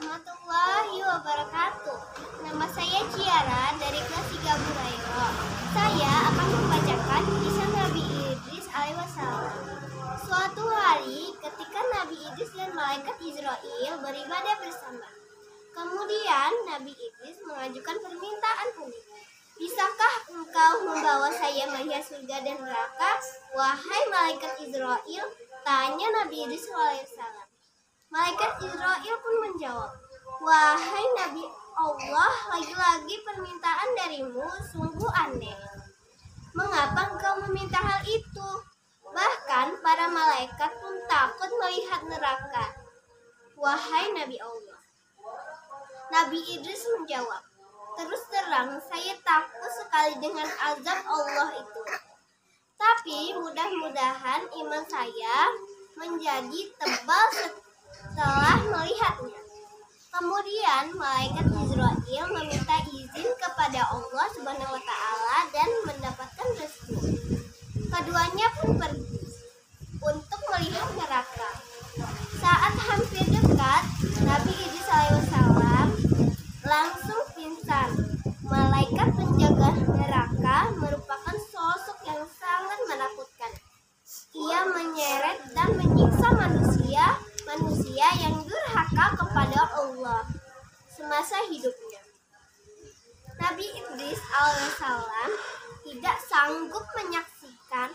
warahmatullahi wabarakatuh. Nama saya Ciara dari kelas 3 Burairo. Saya akan membacakan kisah Nabi Idris alaihissalam. Suatu hari ketika Nabi Idris dan malaikat Israel beribadah bersama. Kemudian Nabi Idris mengajukan permintaan unik. Bisakah engkau membawa saya melihat surga dan neraka? Wahai malaikat Israel, tanya Nabi Idris alaihissalam. Malaikat Israel pun menjawab, wahai Nabi Allah, lagi-lagi permintaan darimu sungguh aneh. Mengapa engkau meminta hal itu? Bahkan para malaikat pun takut melihat neraka. Wahai Nabi Allah. Nabi Idris menjawab, terus terang saya takut sekali dengan azab Allah itu. Tapi mudah-mudahan iman saya menjadi tebal setelah melihatnya. Kemudian malaikat Israel meminta izin kepada Allah Subhanahu wa taala dan mendapatkan restu. Keduanya pun pergi untuk melihat neraka. Saat hampir dekat, Nabi Idris alaihissalam langsung pingsan. Malaikat penjaga neraka merupakan sosok yang sangat menakutkan. Ia menyeret dan menyiksa manusia yang durhaka kepada Allah semasa hidupnya. Nabi Idris alaihissalam tidak sanggup menyaksikan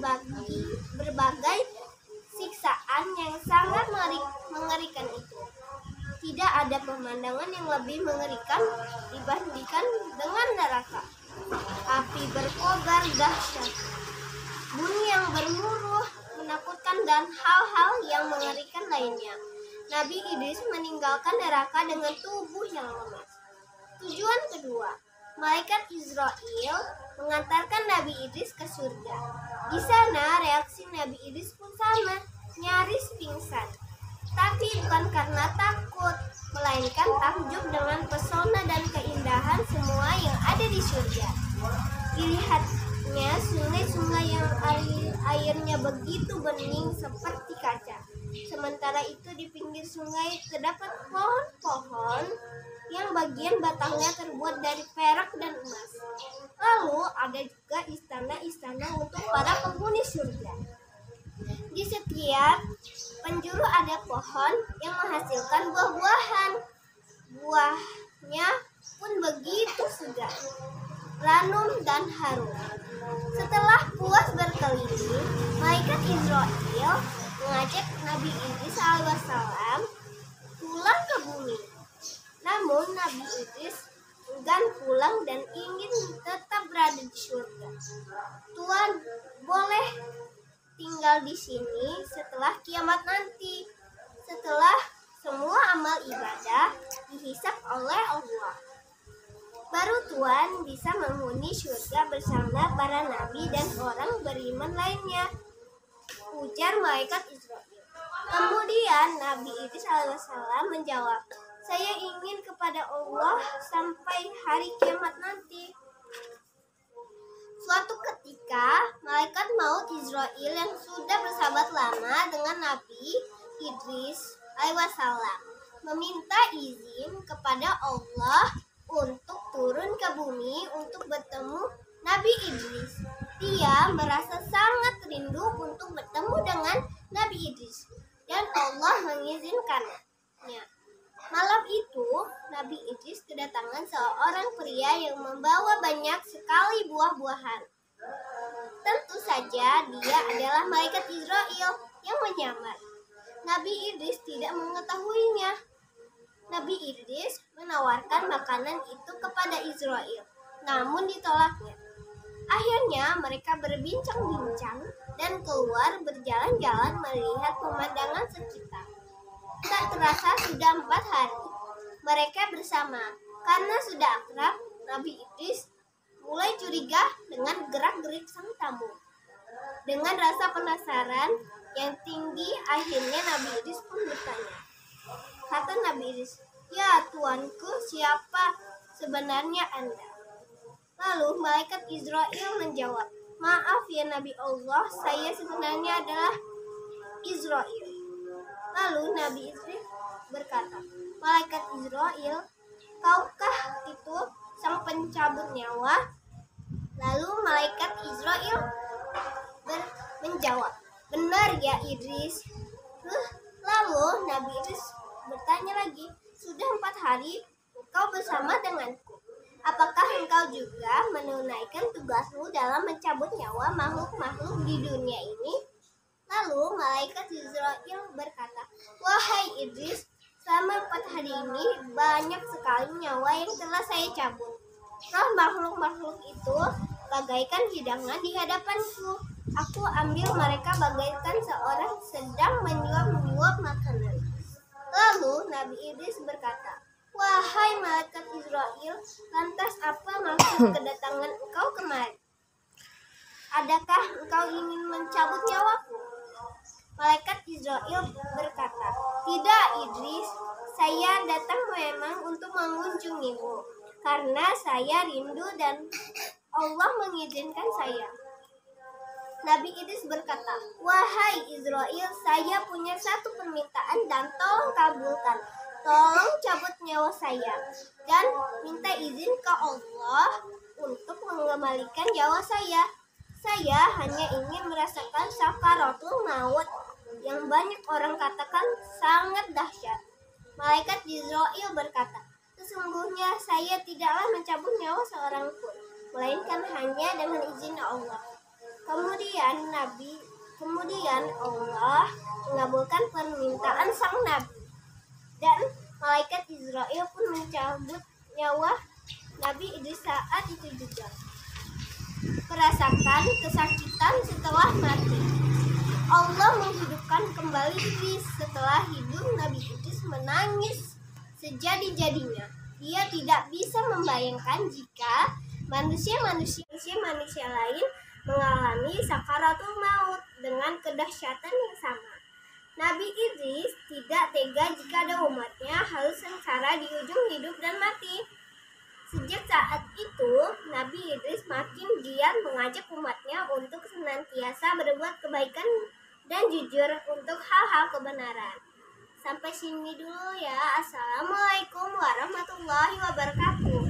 berbagai siksaan yang sangat mengerikan itu. Tidak ada pemandangan yang lebih mengerikan dibandingkan dengan neraka. Api berkobar dahsyat, bunyi yang bermuruh menakutkan dan hal-hal yang mengerikan lainnya. Nabi Idris meninggalkan neraka dengan tubuh yang lemas. Tujuan kedua, malaikat Israel mengantarkan Nabi Idris ke surga. Di sana reaksi Nabi Idris pun sama, nyaris pingsan. Tapi bukan karena takut, melainkan takjub dengan pesona dan keindahan semua yang ada di surga. Dilihatnya sungai-sungai yang airnya begitu bening seperti kaca. Sementara itu di pinggir sungai terdapat pohon-pohon yang bagian batangnya terbuat dari perak dan emas. Lalu ada juga istana-istana untuk para penghuni surga. Di setiap penjuru ada pohon yang menghasilkan buah-buahan. Buahnya pun begitu segar, ranum dan harum. Setelah puas berkeliling, malaikat Israel mengajak Nabi Idris alaihissalam pulang ke bumi. Namun Nabi Idris enggan pulang dan ingin tetap berada di surga. Tuhan, boleh tinggal di sini setelah kiamat nanti, setelah semua amal ibadah dihisap oleh Allah. Baru Tuhan bisa menghuni surga bersama para nabi dan orang beriman lainnya, ujar malaikat Israel. Kemudian Nabi Idris alaihissalam menjawab, saya ingin kepada Allah sampai hari kiamat nanti. Suatu ketika, malaikat maut Israel yang sudah bersahabat lama dengan Nabi Idris alaihissalam meminta izin kepada Allah untuk turun ke bumi untuk bertemu Nabi Idris. Dia merasa sangat rindu untuk bertemu dengan Nabi Idris dan Allah mengizinkannya. Malam itu, Nabi Idris kedatangan seorang pria yang membawa banyak sekali buah-buahan. Tentu saja dia adalah malaikat Israel yang menyamar. Nabi Idris tidak mengetahuinya. Nabi Idris menawarkan makanan itu kepada Israel, namun ditolaknya. Akhirnya mereka berbincang-bincang dan keluar berjalan-jalan melihat pemandangan sekitar. Tak terasa sudah 4 hari mereka bersama. Karena sudah akrab, Nabi Idris mulai curiga dengan gerak-gerik sang tamu. Dengan rasa penasaran yang tinggi, akhirnya Nabi Idris pun bertanya. Kata Nabi Idris, ya tuanku, siapa sebenarnya Anda? Lalu malaikat Israel menjawab, maaf ya Nabi Allah, saya sebenarnya adalah Israel. Lalu Nabi Idris berkata, malaikat Israel, kaukah itu sang pencabut nyawa? Lalu malaikat Israel menjawab, benar ya Idris. Lalu Nabi Idris bertanya lagi, sudah 4 hari engkau bersama denganku. Apakah engkau juga menunaikan tugasmu dalam mencabut nyawa makhluk-makhluk di dunia ini? Lalu malaikat Israel berkata, wahai Idris, selama 4 hari ini banyak sekali nyawa yang telah saya cabut. Roh makhluk-makhluk itu bagaikan hidangan di hadapanku. Aku ambil mereka bagaikan seorang sedang menyuap-nyuap makanan. Lalu Nabi Idris berkata, wahai malaikat Israel, lantas apa maksud kedatangan engkau kemari? Adakah engkau ingin mencabut nyawaku? Malaikat Israel berkata, tidak Idris, saya datang memang untuk mengunjungimu, karena saya rindu dan Allah mengizinkan saya. Nabi Idris berkata, wahai Israel, saya punya satu permintaan dan tolong kabulkan. Tolong cabut nyawa saya dan minta izin ke Allah untuk mengembalikan nyawa saya. Saya hanya ingin merasakan sakaratul maut yang banyak orang katakan sangat dahsyat. Malaikat Israel berkata, sesungguhnya saya tidaklah mencabut nyawa seorang pun, melainkan hanya dengan izin Allah. Kemudian Allah mengabulkan permintaan sang Nabi. Dan malaikat Israel pun mencabut nyawa Nabi Idris saat itu juga. Merasakan kesakitan setelah mati. Allah menghidupkan kembali Idris. Setelah hidup, Nabi Idris menangis sejadi-jadinya. Dia tidak bisa membayangkan jika manusia lain mengalami sakaratul maut dengan kedahsyatan yang sama. Nabi Idris tidak tega jika ada umatnya harus sengsara di ujung hidup dan mati. Sejak saat itu, Nabi Idris makin giat mengajak umatnya untuk senantiasa berbuat kebaikan dan jujur untuk hal-hal kebenaran. Sampai sini dulu ya. Assalamualaikum warahmatullahi wabarakatuh.